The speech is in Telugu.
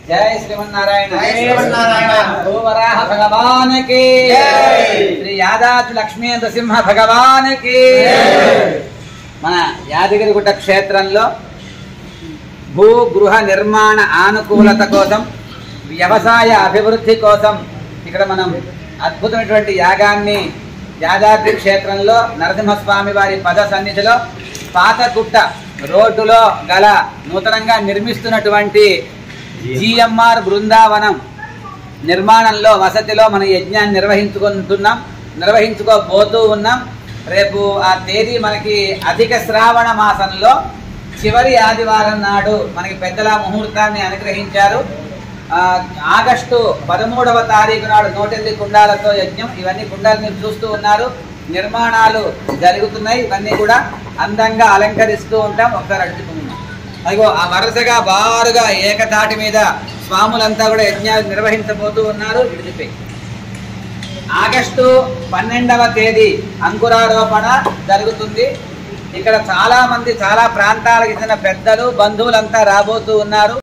जय श्रीमन्नारायण। जय श्रीमन्नारायण। भूवराह भगवान की जय। श्री यादाद्रि लक्ष्मी नृसिंह भगवान की మన యాదగిరిగుట్ట క్షేత్రంలో భూ గృహ నిర్మాణ ఆనుకూలత కోసం వ్యవసాయ అభివృద్ధి కోసం ఇక్కడ మనం అద్భుతమైనటువంటి యాగాన్ని యాదాద్రి క్షేత్రంలో నరసింహస్వామి వారి పద సన్నిధిలో పాతగుట్ట రోడ్డులో గల నూతనంగా నిర్మిస్తున్నటువంటి జిఎంఆర్ బృందావనం నిర్మాణంలో వసతిలో మన యజ్ఞాన్ని నిర్వహించుకోబోతూ ఉన్నాం। రేపు ఆ తేదీ మనకి అధిక శ్రావణ మాసంలో చివరి ఆదివారం నాడు మనకి పెద్దల ముహూర్తాన్ని అనుగ్రహించారు। ఆగస్టు 13వ తారీఖు నాడు 108 కుండాలతో యజ్ఞం। ఇవన్నీ కుండాలు మీరు చూస్తూ ఉన్నారు, నిర్మాణాలు జరుగుతున్నాయి। ఇవన్నీ కూడా అందంగా అలంకరిస్తూ ఉంటాం। ఒకసారి అడుగుతున్నాం, అదిగో ఆ వరుసగా బారుగా ఏకతాటి మీద స్వాములంతా కూడా యజ్ఞాలు నిర్వహించబోతూ ఉన్నారు। విడిచిపోయి ఆగస్టు 12వ తేదీ అంకురారోపణ జరుగుతుంది। ఇక్కడ చాలా మంది చాలా ప్రాంతాలకు చెందిన పెద్దలు బంధువులంతా రాబోతూ ఉన్నారు।